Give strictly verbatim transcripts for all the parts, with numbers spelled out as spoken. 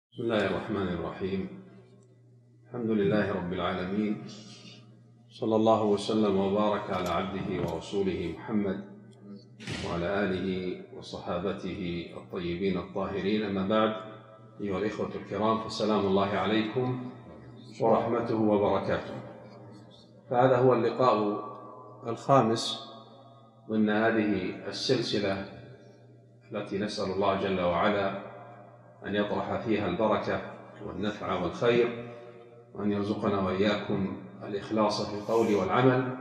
بسم الله الرحمن الرحيم. الحمد لله رب العالمين، صلى الله وسلم وبارك على عبده ورسوله محمد وعلى آله وصحابته الطيبين الطاهرين، أما بعد. أيها الإخوة الكرام، فسلام الله عليكم ورحمته وبركاته. فهذا هو اللقاء الخامس ضمن هذه السلسلة التي نسأل الله جل وعلا أن يطرح فيها البركة والنفع والخير، وأن يرزقنا وإياكم الإخلاص في القول والعمل.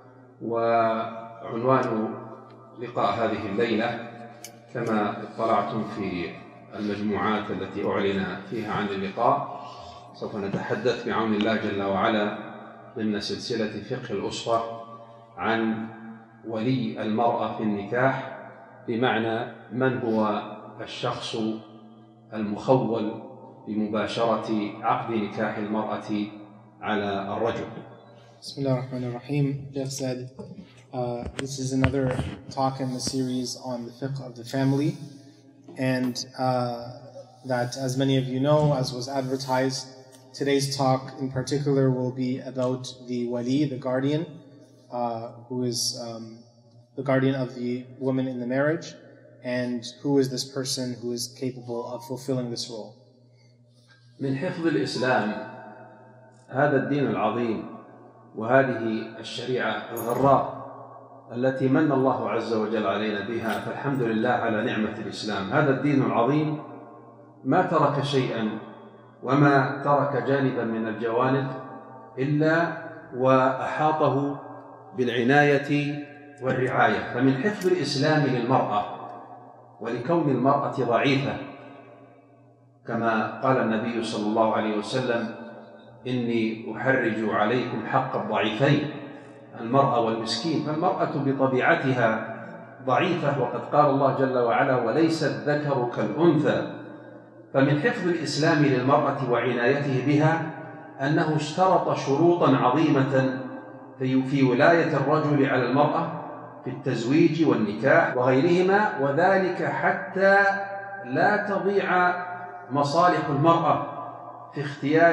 وعنوان لقاء هذه الليلة كما اطلعتم في المجموعات التي أعلن فيها عن اللقاء، سوف نتحدث بعون الله جل وعلا ضمن سلسلة فقه الأسرة عن ولي المرأة في النكاح، بمعنى من هو الشخص المخول بمباشرة عقد نكاح المرأة على الرجل. Bismillah ar-Rahman ar-Rahim. Jeff said, uh, this is another talk in the series on the fiqh of the family, and uh, that, as many of you know, as was advertised, today's talk in particular will be about the wali, the guardian, uh, who is um, the guardian of the woman in the marriage, and who is this person who is capable of fulfilling this role. من حفظ الإسلام هذا الدين العظيم وهذه الشريعة الغراء التي من الله عز وجل علينا بها، فالحمد لله على نعمة الإسلام. هذا الدين العظيم ما ترك شيئا وما ترك جانبا من الجوانب إلا وأحاطه بالعناية والرعاية. فمن حفظ الإسلام للمرأة ولكون المرأة ضعيفة، كما قال النبي صلى الله عليه وسلم: إني أحرج عليكم حق الضعيفين، المرأة والمسكين. فالمرأة بطبيعتها ضعيفة، وقد قال الله جل وعلا: وليس الذكر كالأنثى. فمن حفظ الإسلام للمرأة وعنايته بها أنه اشترط شروطا عظيمة في ولاية الرجل على المرأة في التزويج والنكاح وغيرهما، وذلك حتى لا تضيع مصالح المرأة في اختيار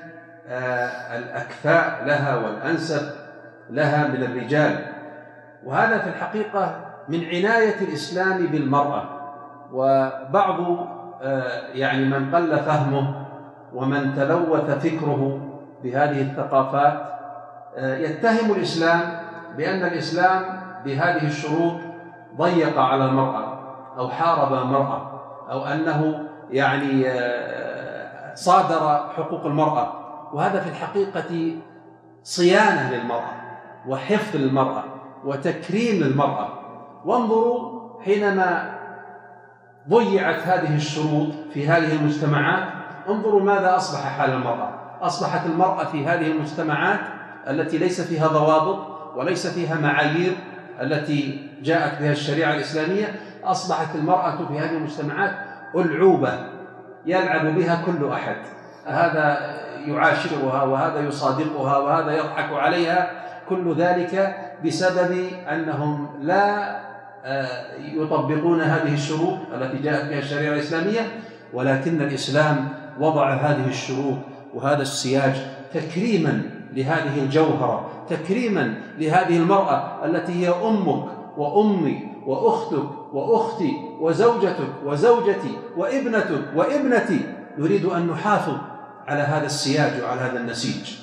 الأكفاء لها والأنسب لها من الرجال. وهذا في الحقيقة من عناية الإسلام بالمرأة. وبعض يعني من قل فهمه ومن تلوث فكره بهذه الثقافات يتهم الإسلام بأن الإسلام بهذه الشروط ضيق على المرأة أو حارب المرأة، أو أنه يعني صادر حقوق المرأة. وهذا في الحقيقة صيانة للمرأة وحفظ للمرأة وتكريم للمرأة. وانظروا، حينما ضيعت هذه الشروط في هذه المجتمعات، انظروا ماذا أصبح حال المرأة. أصبحت المرأة في هذه المجتمعات التي ليس فيها ضوابط وليس فيها معايير التي جاءت بها الشريعة الإسلامية، أصبحت المرأة في هذه المجتمعات ألعوبة يلعب بها كل أحد. هذا يعاشرها وهذا يصادقها وهذا يضحك عليها، كل ذلك بسبب أنهم لا يطبقون هذه الشروط التي جاءت بها الشريعة الإسلامية. ولكن الإسلام وضع هذه الشروط وهذا السياج تكريما لهذه الجوهرة، تكريما لهذه المرأة التي هي أمك وأمي وأختك وأختي وزوجتك وزوجتي وابنتك وابنتي. نريد أن نحافظ على هذا السياج وعلى هذا النسيج.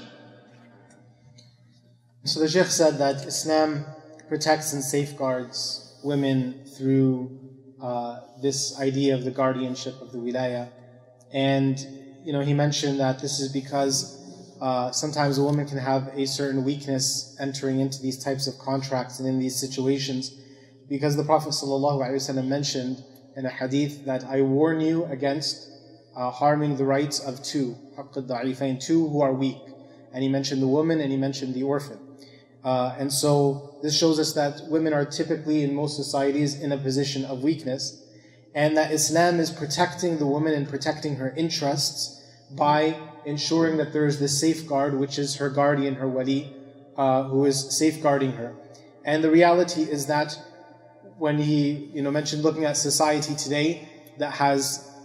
So the Sheikh said that Islam protects and safeguards women through uh, this idea of the guardianship of the wilaya. And, you know, he mentioned that this is because Uh, sometimes a woman can have a certain weakness entering into these types of contracts and in these situations, because the Prophet ﷺ mentioned in a hadith that I warn you against uh, harming the rights of two, حق الضعيفين, two who are weak. And he mentioned the woman and he mentioned the orphan. Uh, and so this shows us that women are typically in most societies in a position of weakness, and that Islam is protecting the woman and protecting her interests by ensuring that there is this safeguard, which is her guardian, her wali, uh, who is safeguarding her. And the reality is that when he, you know, mentioned looking at society today that has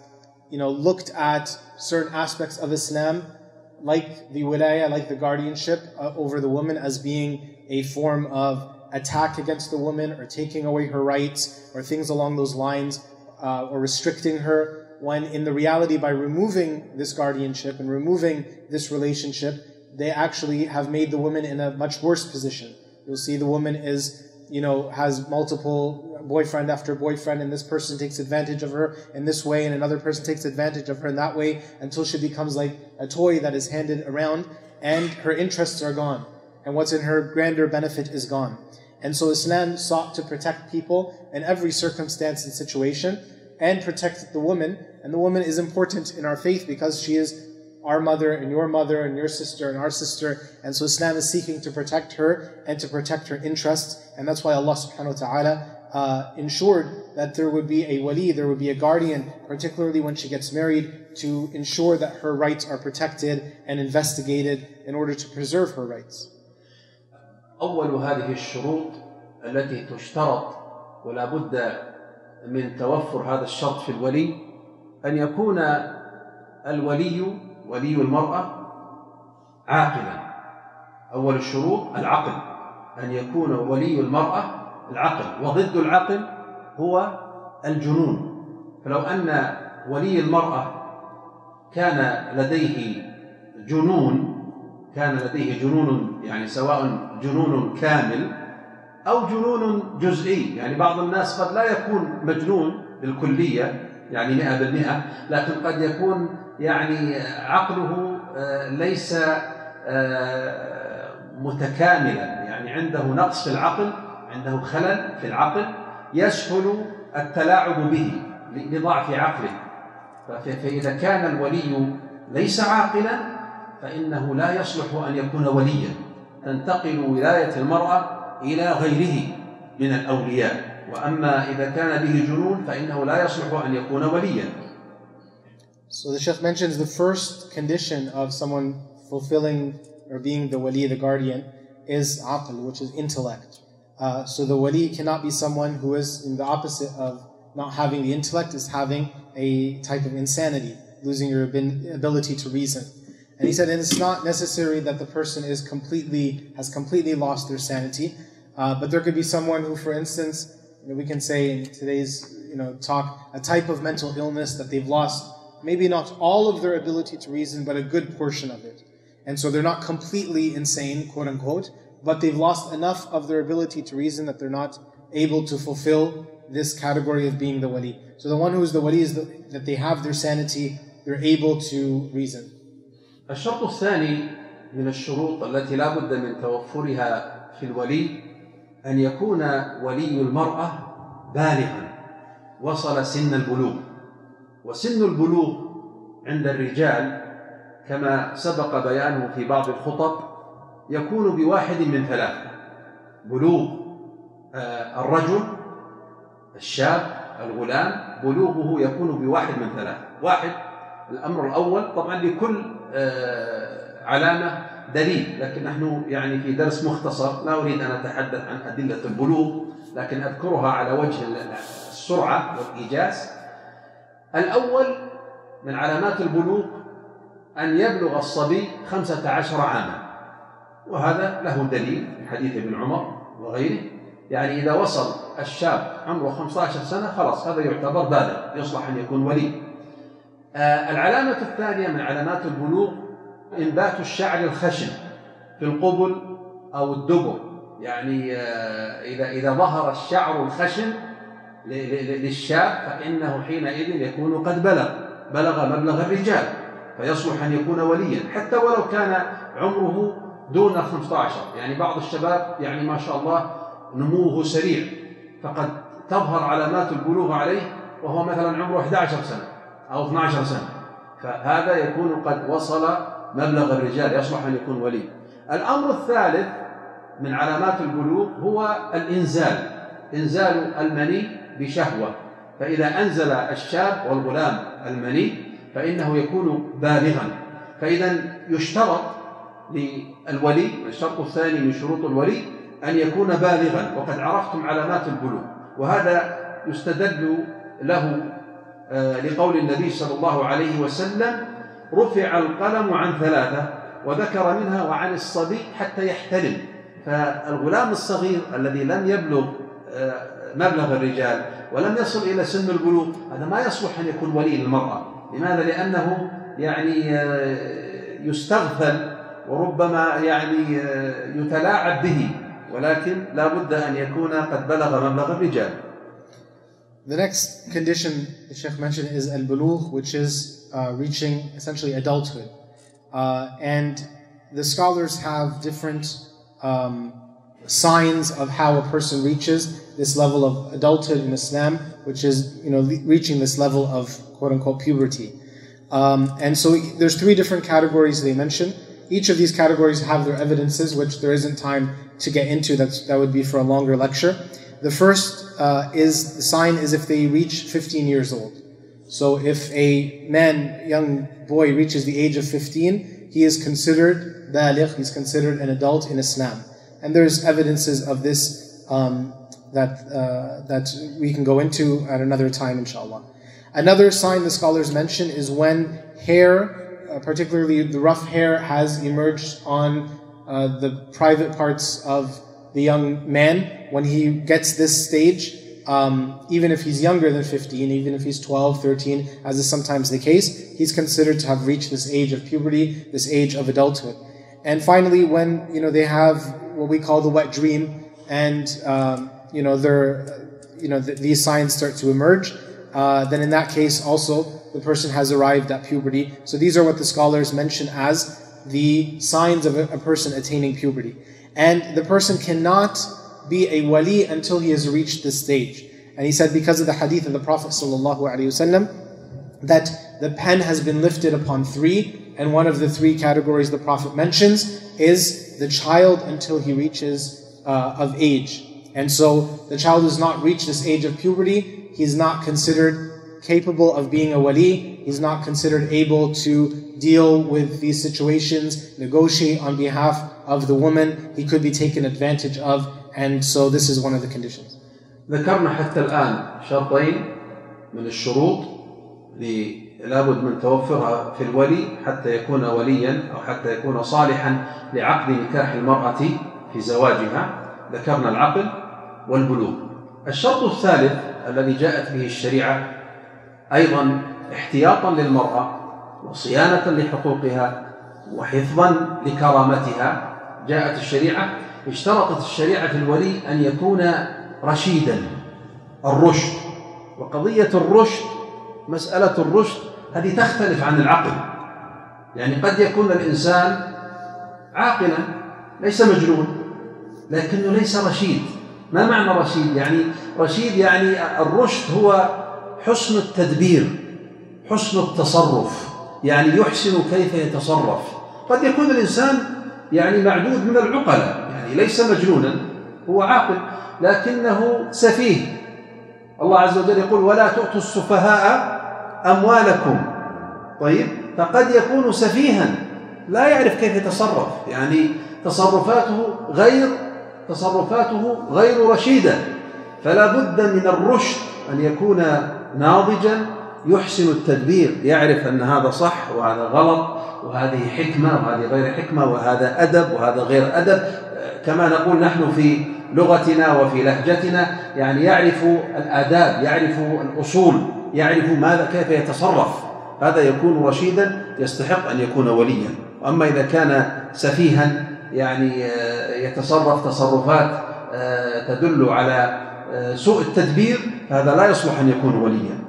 you know, looked at certain aspects of Islam, like the wilaya, like the guardianship uh, over the woman, as being a form of attack against the woman, or taking away her rights, or things along those lines, uh, or restricting her, when in the reality, by removing this guardianship and removing this relationship, they actually have made the woman in a much worse position. You'll see the woman is, you know, has multiple boyfriend after boyfriend, and this person takes advantage of her in this way, and another person takes advantage of her in that way, until she becomes like a toy that is handed around, and her interests are gone, and what's in her grander benefit is gone. And so Islam sought to protect people in every circumstance and situation, and protect the woman. And the woman is important in our faith because she is our mother and your mother and your sister and our sister. And so Islam is seeking to protect her and to protect her interests. And that's why Allah subhanahu wa ta'ala uh, ensured that there would be a wali, there would be a guardian, particularly when she gets married, to ensure that her rights are protected and investigated in order to preserve her rights. أول هذه الشروط التي تشترط ولا بد من توفر هذا الشرط في الولي أن يكون الولي ولي المرأة عاقلا. أول الشروط العقل، أن يكون ولي المرأة العقل، وضد العقل هو الجنون. فلو أن ولي المرأة كان لديه جنون كان لديه جنون يعني سواء جنون كامل أو جنون جزئي، يعني بعض الناس قد لا يكون مجنون بالكلية يعني مئة بالمئة، لكن قد يكون يعني عقله ليس متكاملا، يعني عنده نقص في العقل، عنده خلل في العقل يسهل التلاعب به لضعف عقله. فإذا كان الولي ليس عاقلا فإنه لا يصلح أن يكون وليا، تنتقل ولاية المرأة إلى غيره من الأولياء. وأما إذا كان به جنون فإنه لا يصلح أن يكون وليا. So the Shaykh mentions the first condition of someone fulfilling or being the wali, the guardian, is aql, which is intellect. Uh, so the wali cannot be someone who is in the opposite of not having the intellect, is having a type of insanity, losing your ability to reason. And he said, and it's not necessary that the person is completely, has completely lost their sanity, uh, but there could be someone who, for instance, you know, we can say in today's you know, talk, a type of mental illness that they've lost, maybe not all of their ability to reason, but a good portion of it. And so they're not completely insane, quote unquote, but they've lost enough of their ability to reason that they're not able to fulfill this category of being the wali. So the one who is the wali is the, that they have their sanity, they're able to reason. الشرط الثاني من الشروط التي لا بد من توفرها في الولي أن يكون ولي المرأة بالغا وصل سن البلوغ. وسن البلوغ عند الرجال كما سبق بيانه في بعض الخطب يكون بواحد من ثلاثة: بلوغ الرجل الشاب الغلام، بلوغه يكون بواحد من ثلاثة. واحد، الأمر الأول طبعا لكل علامة دليل، لكن نحن يعني في درس مختصر لا أريد أن أتحدث عن أدلة البلوغ، لكن أذكرها على وجه السرعة والإيجاز. الأول من علامات البلوغ أن يبلغ الصبي خمسة عشر عاما، وهذا له دليل في حديث ابن عمر وغيره، يعني إذا وصل الشاب عمره خمسة عشر سنة خلاص هذا يعتبر بالغ يصلح أن يكون ولي. آه العلامة الثانية من علامات البلوغ إنبات الشعر الخشن في القبل أو الدبر، يعني آه إذا إذا ظهر الشعر الخشن للشاب فإنه حينئذ يكون قد بلغ بلغ مبلغ الرجال فيصلح أن يكون وليا، حتى ولو كان عمره دون خمسة عشر. يعني بعض الشباب يعني ما شاء الله نموه سريع فقد تظهر علامات البلوغ عليه وهو مثلا عمره إحدى عشرة سنة أو اثنتي عشرة سنة، فهذا يكون قد وصل مبلغ الرجال يصلح أن يكون ولي. الأمر الثالث من علامات البلوغ هو الإنزال، إنزال المني بشهوة. فإذا أنزل الشاب والغلام المني فإنه يكون بالغا. فإذا يشترط للولي، الشرط الثاني من شروط الولي أن يكون بالغا، وقد عرفتم علامات البلوغ، وهذا يستدل له لقول النبي صلى الله عليه وسلم رفع القلم عن ثلاثة، وذكر منها وعن الصبي حتى يحتلم. فالغلام الصغير الذي لم يبلغ مبلغ الرجال ولم يصل إلى سن البلوغ هذا ما يصلح أن يكون ولي للمرأة. لماذا؟ لأنه يعني يستغفل وربما يعني يتلاعب به، ولكن لا بد أن يكون قد بلغ مبلغ الرجال. The next condition the Sheikh mentioned is al-bulugh, which is uh, reaching essentially adulthood. Uh, and the scholars have different um, signs of how a person reaches this level of adulthood in Islam, which is, you know, reaching this level of quote-unquote puberty. Um, and so there's three different categories they mention. Each of these categories have their evidences, which there isn't time to get into. That's, that would be for a longer lecture. The first uh, is, the sign is if they reach fifteen years old. So if a man, young boy reaches the age of fifteen, he is considered baligh, he's considered an adult in Islam. And there's evidences of this um, that, uh, that we can go into at another time, inshallah. Another sign the scholars mention is when hair, uh, particularly the rough hair, has emerged on uh, the private parts of the young man. When he gets this stage, um, even if he's younger than fifteen, even if he's twelve, thirteen, as is sometimes the case, he's considered to have reached this age of puberty, this age of adulthood. And finally, when, you know, they have what we call the wet dream, and um, you know, they're, you know, th these signs start to emerge, uh, then in that case also the person has arrived at puberty. So these are what the scholars mention as the signs of a, a person attaining puberty. And the person cannot be a wali until he has reached this stage. And he said, because of the hadith of the Prophet ﷺ, that the pen has been lifted upon three, and one of the three categories the Prophet mentions is the child until he reaches uh, of age. And so the child does not reach this age of puberty, he's not considered capable of being a wali, he's not considered able to deal with these situations, negotiate on behalf of the woman, he could be taken advantage of, and so this is one of the conditions. ذكرنا حتى الآن شرطين من الشروط لابد من توفرها في الولي حتى يكون وليا أو حتى يكون صالحا لعقد نكاح المرأة في زواجها. ذكرنا العقل والبلوغ. الشرط الثالث الذي جاءت به الشريعة أيضا احتياطا للمرأة وصيانة لحقوقها وحفظا لكرامتها، جاءت الشريعة اشترطت الشريعة في الولي أن يكون رشيدا، الرشد. وقضية الرشد، مسألة الرشد هذه تختلف عن العقل. يعني قد يكون الإنسان عاقلا ليس مجنون لكنه ليس رشيد. ما معنى رشيد؟ يعني رشيد يعني الرشد هو حسن التدبير، حسن التصرف، يعني يحسن كيف يتصرف. قد يكون الإنسان يعني معدود من العقلاء، يعني ليس مجنونا، هو عاقل لكنه سفيه. الله عز وجل يقول ولا تؤتوا السفهاء أموالكم. طيب، فقد يكون سفيها لا يعرف كيف يتصرف، يعني تصرفاته غير تصرفاته غير رشيدة. فلا بد من الرشد أن يكون ناضجا يحسن التدبير، يعرف أن هذا صح وهذا غلط وهذه حكمة وهذه غير حكمة وهذا أدب وهذا غير أدب. كما نقول نحن في لغتنا وفي لهجتنا، يعني يعرف الآداب، يعرف الأصول، يعرف ماذا كيف يتصرف. هذا يكون رشيدا يستحق أن يكون وليا. وأما إذا كان سفيها يعني يتصرف تصرفات تدل على سوء التدبير، هذا لا يصلح أن يكون وليا.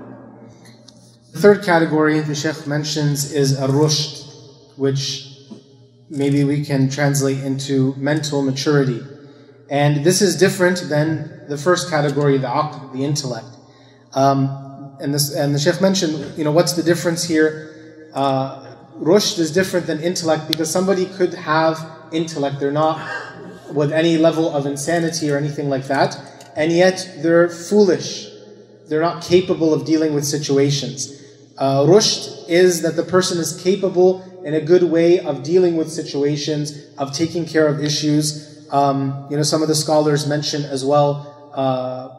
The third category the Sheikh mentions is ar-rushd, which maybe we can translate into mental maturity. And this is different than the first category, the aql, the intellect. Um, and, this, and the Sheikh mentioned, you know, what's the difference here? Uh, rushd is different than intellect because somebody could have intellect, they're not with any level of insanity or anything like that, and yet they're foolish. They're not capable of dealing with situations. Uh, rushd is that the person is capable in a good way of dealing with situations, of taking care of issues. Um, you know, some of the scholars mention as well, uh,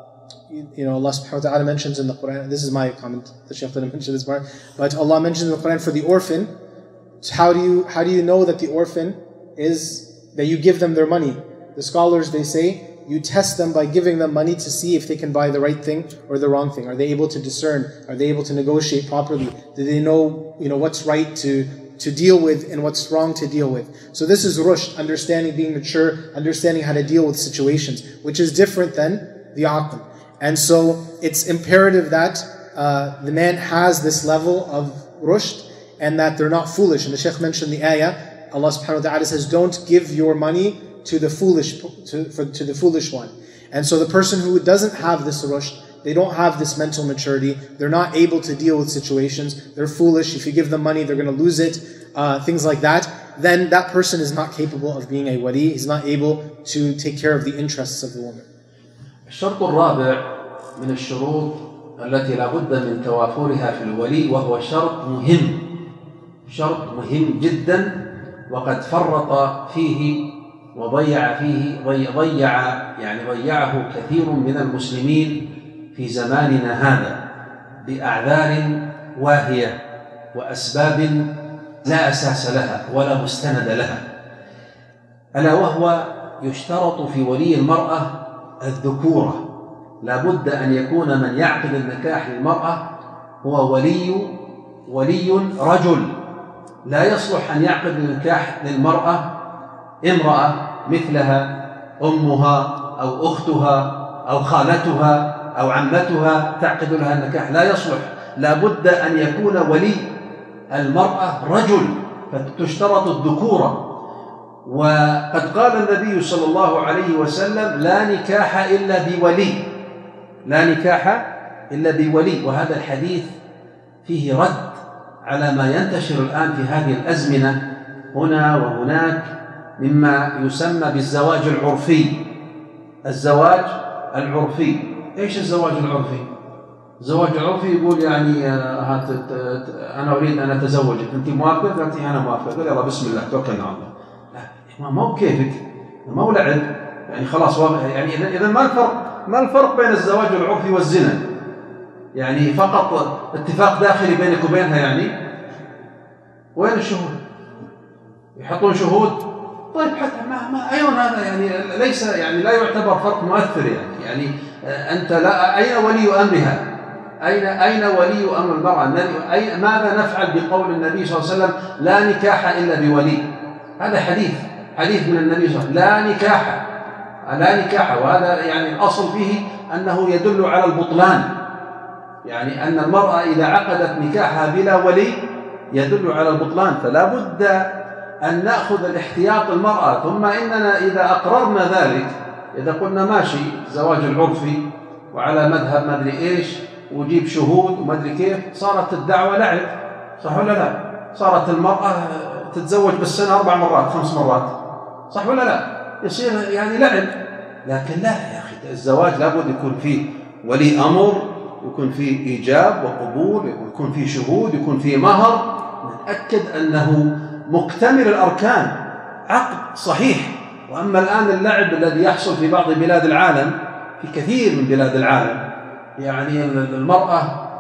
you know, Allah subhanahu wa ta'ala mentions in the Quran, this is my comment, the Shaykh didn't mention this part, but Allah mentions in the Quran for the orphan, how do you, how do you know that the orphan is, that you give them their money? The scholars, they say, you test them by giving them money to see if they can buy the right thing or the wrong thing. Are they able to discern? Are they able to negotiate properly? Do they know, you know, what's right to, to deal with and what's wrong to deal with? So this is rushd, understanding, being mature, understanding how to deal with situations, which is different than the aql. And so it's imperative that uh, the man has this level of rushd and that they're not foolish. And the Shaykh mentioned the ayah, Allah subhanahu wa ta'ala says, don't give your money to the foolish to, for, to the foolish one. And so the person who doesn't have this rushd, they don't have this mental maturity, they're not able to deal with situations, they're foolish, if you give them money they're going to lose it, uh, things like that, then that person is not capable of being a wali, he's not able to take care of the interests of the woman. الشرط الرابع من الشروط التي لا بد من توافرها في الولي وهو شرط مهم شرط مهم جدا وقد فرط فيه وضيع فيه ضيع يعني ضيعه كثير من المسلمين في زماننا هذا بأعذار واهية وأسباب لا أساس لها ولا مستند لها، ألا وهو يشترط في ولي المرأة الذكورة. لا بد أن يكون من يعقد النكاح للمرأة هو ولي ولي رجل، لا يصلح أن يعقد النكاح للمرأة امرأة مثلها أمها أو أختها أو خالتها أو عمتها تعقد لها النكاح، لا يصلح. لا بد أن يكون ولي المرأة رجل، فتشترط الذكورة. وقد قال النبي صلى الله عليه وسلم لا نكاح إلا بولي، لا نكاح إلا بولي. وهذا الحديث فيه رد على ما ينتشر الآن في هذه الأزمنة هنا وهناك مما يسمى بالزواج العرفي. الزواج العرفي، ايش الزواج العرفي؟ الزواج العرفي يقول يعني انا اريد ان اتزوجك، انت موافقه؟ قالت انا موافقه، قال يلا بسم الله توكلنا على الله. لا ما هو بكيفك، ما هو لعب يعني خلاص. يعني اذا ما الفرق ما الفرق بين الزواج العرفي والزنا؟ يعني فقط اتفاق داخلي بينك وبينها يعني؟ وين الشهود؟ يحطون شهود؟ طيب حتى ما ما ايضا هذا يعني ليس يعني لا يعتبر فرق مؤثر يعني يعني انت لا اين ولي امرها؟ اين اين ولي امر المراه؟ أي ماذا نفعل بقول النبي صلى الله عليه وسلم لا نكاح الا بولي؟ هذا حديث حديث من النبي صلى الله عليه وسلم، لا نكاح لا نكاح، وهذا يعني الاصل فيه انه يدل على البطلان، يعني ان المراه اذا عقدت نكاحها بلا ولي يدل على البطلان. فلا بد أن نأخذ الاحتياط المرأة. ثم إننا إذا أقررنا ذلك، إذا قلنا ماشي الزواج العرفي وعلى مذهب ما أدري إيش وجيب شهود وما أدري كيف، صارت الدعوة لعب، صح ولا لا؟ صارت المرأة تتزوج بالسنة أربع مرات خمس مرات، صح ولا لا؟ يصير يعني لعب. لكن لا يا أخي، الزواج لابد يكون فيه ولي أمر، يكون فيه إيجاب وقبول، يكون فيه شهود، يكون فيه مهر، نتأكد أنه مكتمل الأركان، عقد صحيح. وأما الآن اللعب الذي يحصل في بعض بلاد العالم، في كثير من بلاد العالم، يعني المرأة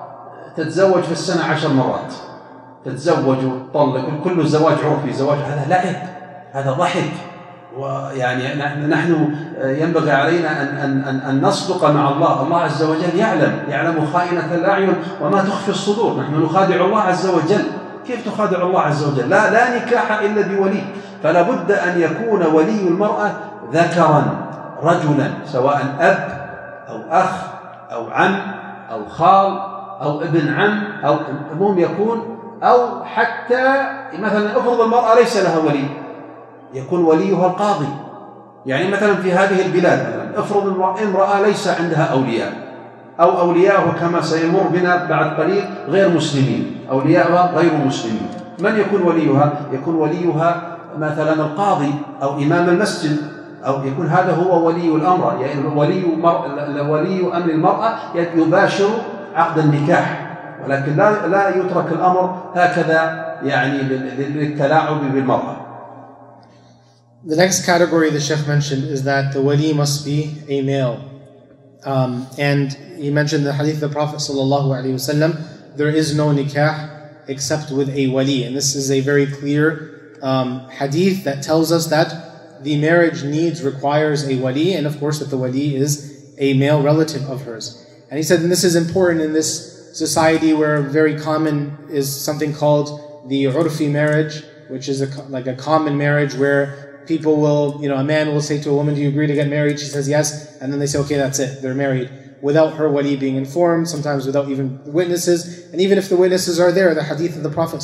تتزوج في السنة عشر مرات، تتزوج وتطلق، كله زواج عرفي، زواج هذا لعب، هذا ضحك. ويعني نحن ينبغي علينا أن, أن, أن نصدق مع الله. الله عز وجل يعلم يعلم خائنة الأعين وما تخفي الصدور. نحن نخادع الله عز وجل. كيف تخادع الله عز وجل؟ لا لا نكاح إلا بولي. فلا بد أن يكون ولي المرأة ذكرا رجلا، سواء أب أو أخ أو عم أو خال أو ابن عم، أو المهم يكون، أو حتى مثلا افرض المرأة ليس لها ولي، يكون وليها القاضي. يعني مثلا في هذه البلاد افرض امرأة ليس عندها أولياء، أو أولياءه كما سيمر بنا بعد قليل غير مسلمين، أولياءها غير مسلمين، من يكون وليها؟ يكون وليها مثلا القاضي أو إمام المسجد، أو يكون هذا هو ولي الأمر. يعني ولي ولي أمر المرأة يباشر عقد النكاح، ولكن لا لا يترك الأمر هكذا يعني للتلاعب بالمرأة. The next category the Sheikh mentioned is that the wali must be a male. Um, and he mentioned the hadith of the Prophet sallallahu alaihi wasallam, there is no nikah except with a wali. And this is a very clear um, hadith that tells us that the marriage needs, requires a wali, and of course that the wali is a male relative of hers. And he said, and this is important in this society where very common is something called the urfi marriage, which is a, like a common marriage where people will, you know, a man will say to a woman, do you agree to get married? She says yes, and then they say, okay, that's it, they're married, without her wali being informed, sometimes without even witnesses. And even if the witnesses are there, the hadith of the Prophet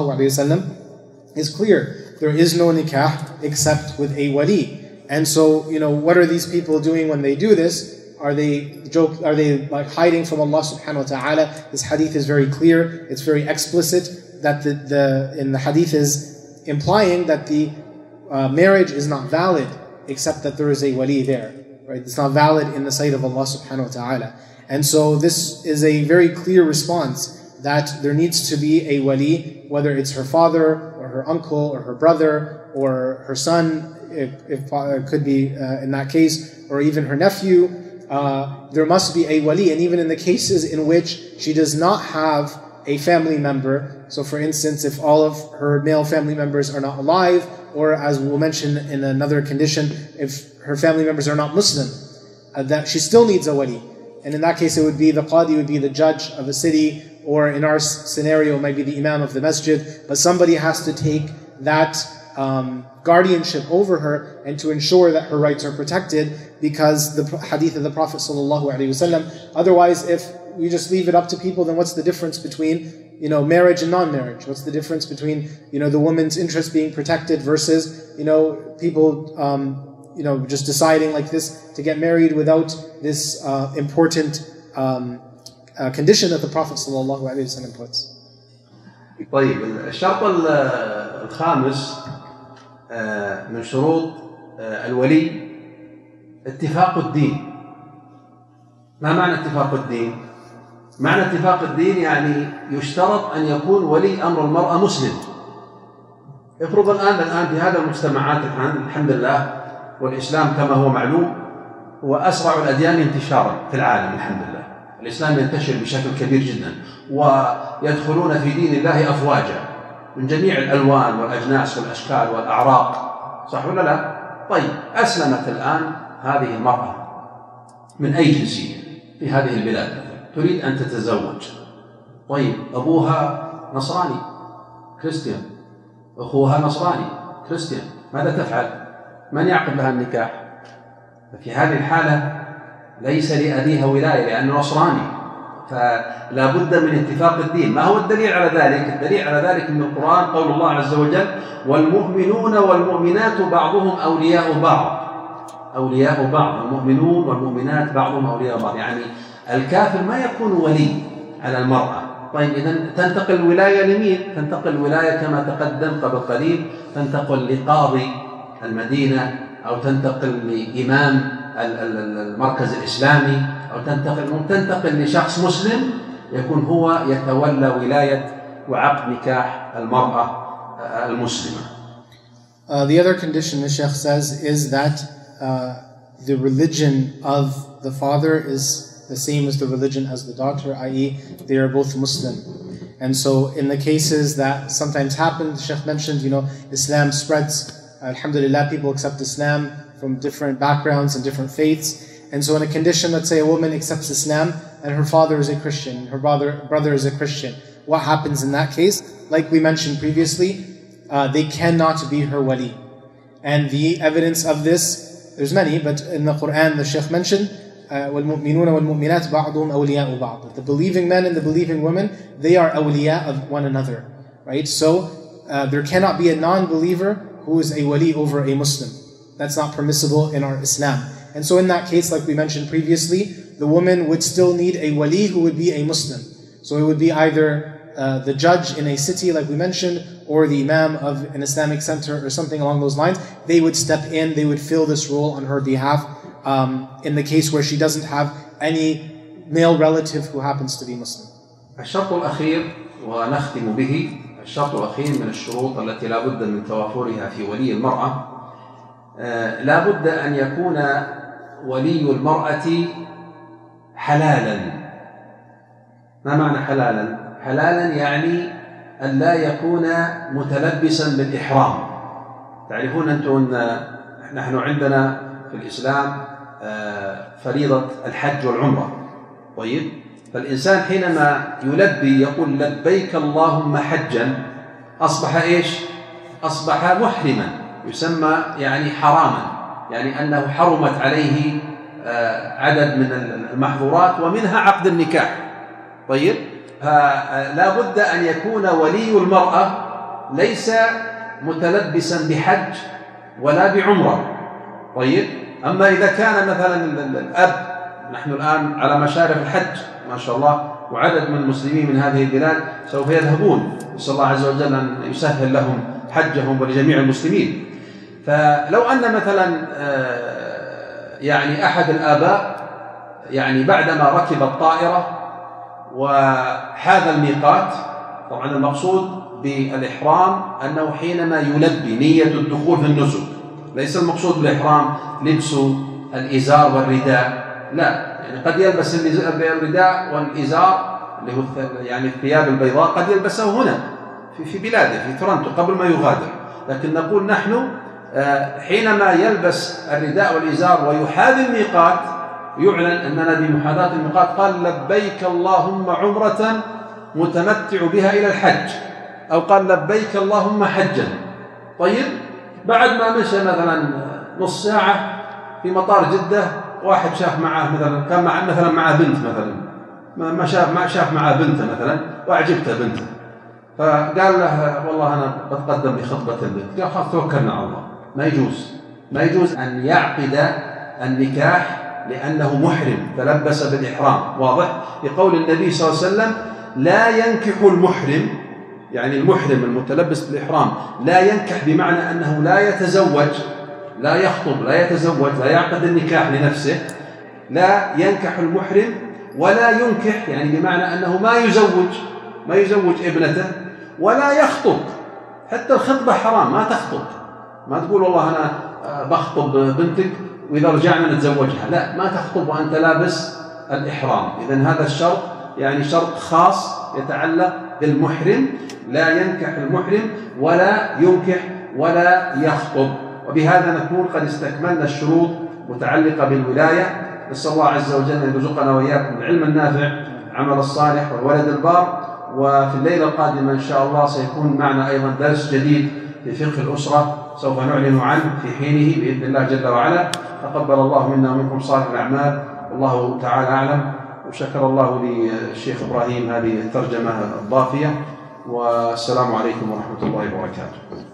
ﷺ is clear. There is no nikah except with a wali. And so, you know, what are these people doing when they do this? Are they joke? Are they like hiding from Allah subhanahu wa ta'ala? This hadith is very clear. It's very explicit that the, the in the hadith is implying that the uh, marriage is not valid except that there is a wali there. Right? It's not valid in the sight of Allah subhanahu wa ta'ala. And so this is a very clear response that there needs to be a wali, whether it's her father or her uncle or her brother or her son, if, if uh, could be uh, in that case, or even her nephew. Uh, there must be a wali. And even in the cases in which she does not have a family member, so for instance, if all of her male family members are not alive, or as we'll mention in another condition, if her family members are not Muslim, uh, that she still needs a wali. And in that case, it would be the qadi, would be the judge of a city, or in our scenario, it might be the imam of the masjid, but somebody has to take that um, guardianship over her and to ensure that her rights are protected, because the hadith of the Prophet ﷺ. Otherwise, if we just leave it up to people, then what's the difference between, you know, marriage and non-marriage? What's the difference between, you know, the woman's interest being protected versus, you know, people, um, you know, just deciding like this to get married without this uh, important um, uh, condition that the Prophet ﷺ puts. طيب الشرط الخامس من شروط الولي اتفاق الدين. ما معنى اتفاق الدين؟ معنى اتفاق الدين يعني يشترط أن يكون ولي أمر المرأة مسلم. افرض الآن الآن في هذا المجتمعات الآن الحمد لله، والإسلام كما هو معلوم هو أسرع الأديان انتشارا في العالم الحمد لله. الإسلام ينتشر بشكل كبير جدا، ويدخلون في دين الله أفواجا من جميع الألوان والأجناس والأشكال والأعراق، صح ولا لا؟ طيب أسلمت الآن هذه المرأة من أي جنسية في هذه البلاد تريد أن تتزوج. طيب أبوها نصراني كريستيان، أخوها نصراني كريستيان، ماذا تفعل؟ من يعقد لها النكاح؟ ففي هذه الحالة ليس لأبيها ولاية لأنه نصراني، فلا بد من اتفاق الدين. ما هو الدليل على ذلك؟ الدليل على ذلك من القرآن قول الله عز وجل: والمؤمنون والمؤمنات بعضهم أولياء بعض. أولياء بعض، المؤمنون والمؤمنات بعضهم أولياء بعض، يعني الكافر ما يكون ولي على المرأة. طيب إذن تنتقل الولاية لمين؟ تنتقل الولاية كما تقدم قبل قليل، تنتقل لقاضي المدينة، أو تنتقل لإمام المركز الإسلامي، أو تنتقل تنتقل لشخص مسلم يكون هو يتولى ولاية وعقد نكاح المرأة المسلمة. Uh, the other condition the Sheikh says is that uh, the religion of the father is the same as the religion as the daughter, that is they are both Muslim. And so in the cases that sometimes happen, the Sheikh mentioned, you know, Islam spreads, alhamdulillah, people accept Islam from different backgrounds and different faiths. And so in a condition, let's say a woman accepts Islam and her father is a Christian, her brother, brother is a Christian. What happens in that case? Like we mentioned previously, uh, they cannot be her wali. And the evidence of this, there's many, but in the Quran the Shaykh mentioned, وَالْمُؤْمِنُونَ وَالْمُؤْمِنَاتِ بَعْضُهُمْ أَوْلِيَاءُ بَعْضٍ. The believing men and the believing women, they are awliya of one another. Right? So uh, there cannot be a non-believer who is a wali over a Muslim. That's not permissible in our Islam. And so in that case, like we mentioned previously, the woman would still need a wali who would be a Muslim. So it would be either uh, the judge in a city, like we mentioned, or the imam of an Islamic center or something along those lines. They would step in, they would fill this role on her behalf um, in the case where she doesn't have any male relative who happens to be Muslim. الشرط الأخير ونختم به، الشرط الأخير من الشروط التي لا بد من توافرها في ولي المرأة، لا بد أن يكون ولي المرأة حلالا. ما معنى حلالا؟ حلالا يعني أن لا يكون متلبسا بالإحرام. تعرفون أنتم أن نحن عندنا في الإسلام فريضة الحج والعمرة. طيب، فالإنسان حينما يلبي يقول لبيك اللهم حجا، أصبح إيش؟ أصبح محرما، يسمى يعني حراما، يعني أنه حرمت عليه عدد من المحظورات ومنها عقد النكاح. طيب، فلا بد أن يكون ولي المرأة ليس متلبسا بحج ولا بعمرة. طيب، أما إذا كان مثلا الأب، نحن الآن على مشارف الحج ما شاء الله، وعدد من المسلمين من هذه البلاد سوف يذهبون، نسأل الله عز وجل أن يسهل لهم حجهم ولجميع المسلمين. فلو أن مثلا يعني أحد الآباء يعني بعدما ركب الطائرة وحاذ الميقات، طبعا المقصود بالإحرام أنه حينما يلبي نية الدخول في النسك، ليس المقصود بالإحرام لبس الإزار والرداء، لا، يعني قد يلبس الرداء والإزار اللي هو يعني الثياب البيضاء قد يلبسه هنا في في بلاده في تورنتو قبل ما يغادر، لكن نقول نحن حينما يلبس الرداء والإزار ويحاذي الميقات يعلن أننا بمحاذاة الميقات قال لبيك اللهم عمرة متمتع بها إلى الحج، أو قال لبيك اللهم حجا. طيب، بعد ما مشى مثلا نص ساعة في مطار جدة، واحد شاف معه مثلا كان مع مثلا معه بنت مثلا ما شاف ما شاف معه بنته مثلا وأعجبته بنته، فقال له والله أنا بتقدم بخطبة البنت، قال خلاص توكلنا على الله. ما يجوز ما يجوز أن يعقد النكاح لأنه محرم تلبس بالإحرام، واضح؟ لقول النبي صلى الله عليه وسلم لا ينكح المحرم، يعني المحرم المتلبس بالإحرام لا ينكح بمعنى أنه لا يتزوج، لا يخطب، لا يتزوج، لا يعقد النكاح لنفسه، لا ينكح المحرم ولا ينكح يعني بمعنى أنه ما يزوج ما يزوج ابنته ولا يخطب. حتى الخطبة حرام، ما تخطب، ما تقول والله أنا بخطب بنتك وإذا رجعنا نتزوجها، لا، ما تخطب وأنت لابس الإحرام. إذن هذا الشرط يعني شرط خاص يتعلق بالمحرم، لا ينكح المحرم ولا ينكح ولا يخطب. وبهذا نكون قد استكملنا الشروط متعلقة بالولاية. نسأل الله عز وجل أن يرزقنا وإياكم العلم النافع، عمل الصالح والولد البار. وفي الليلة القادمة إن شاء الله سيكون معنا أيضا درس جديد في فقه الأسرة سوف نعلن عنه في حينه بإذن الله جل وعلا. تقبل الله منا ومنكم صالح الأعمال، والله تعالى أعلم. وشكر الله للشيخ إبراهيم هذه الترجمة الضافية، والسلام عليكم ورحمة الله وبركاته.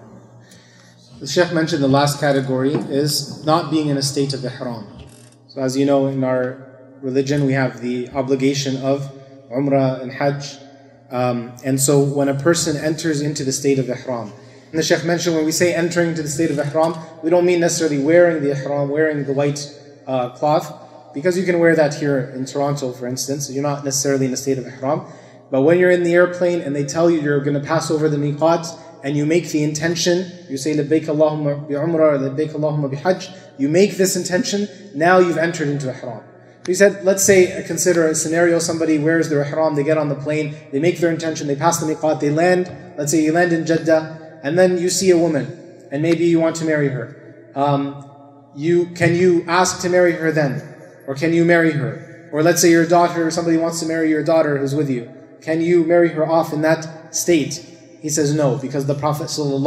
The Sheikh mentioned the last category is not being in a state of ihram. So as you know, in our religion we have the obligation of Umrah and Hajj. Um, and so when a person enters into the state of ihram, and the Sheikh mentioned when we say entering into the state of ihram, we don't mean necessarily wearing the ihram, wearing the white uh, cloth, because you can wear that here in Toronto, for instance. You're not necessarily in a state of ihram. But when you're in the airplane and they tell you you're going to pass over the miqat, and you make the intention, you say labbaik Allahumma bi umrah or labbaik Allahumma bi hajj, you make this intention, now you've entered into ihram. So he said, let's say, consider a scenario, somebody wears their ihram, they get on the plane, they make their intention, they pass the miqat, they land, let's say you land in Jeddah, and then you see a woman, and maybe you want to marry her. Um, you Can you ask to marry her then? Or can you marry her? Or let's say your daughter, somebody wants to marry your daughter who's with you. Can you marry her off in that state? He says no, because the Prophet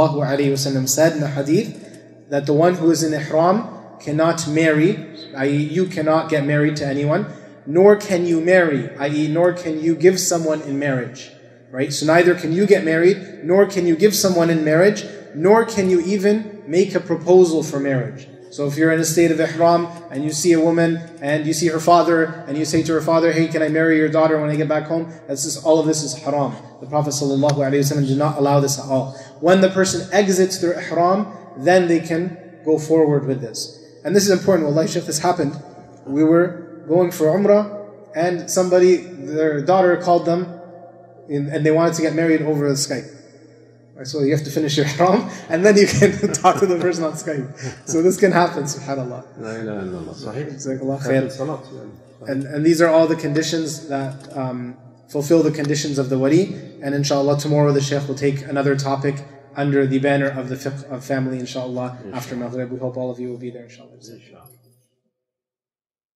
ﷺ said in a hadith that the one who is in ihram cannot marry, that is you cannot get married to anyone, nor can you marry, that is nor can you give someone in marriage. Right? So neither can you get married, nor can you give someone in marriage, nor can you even make a proposal for marriage. So if you're in a state of ihram and you see a woman and you see her father and you say to her father, hey, can I marry your daughter when I get back home? That's just, all of this is haram. The Prophet ﷺ did not allow this at all. When the person exits their ihram, then they can go forward with this. And this is important. Wallahi, Shaykh, this happened. We were going for Umrah and somebody, their daughter called them in, and they wanted to get married over Skype. So you have to finish your ihram and then you can talk to the person on Skype. So this can happen, subhanAllah. La ilaha illallah. Sahih. Jazakallah khair. And, and these are all the conditions that um, fulfill the conditions of the wali. And inshallah, tomorrow the Shaykh will take another topic under the banner of the fiqh of family, inshallah, after Maghrib. We hope all of you will be there, inshallah. إن شاء الله.